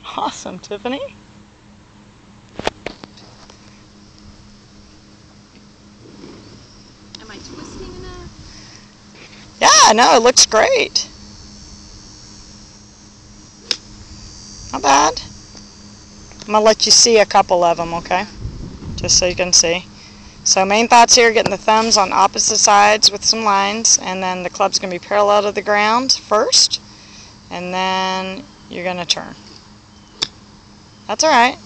Awesome, Tiffany. Am I twisting enough? Yeah, no, it looks great. Not bad. I'm going to let you see a couple of them, okay? Just so you can see. So main thoughts here, getting the thumbs on opposite sides with some lines, and then the club's going to be parallel to the ground first, and then you're going to turn. That's alright.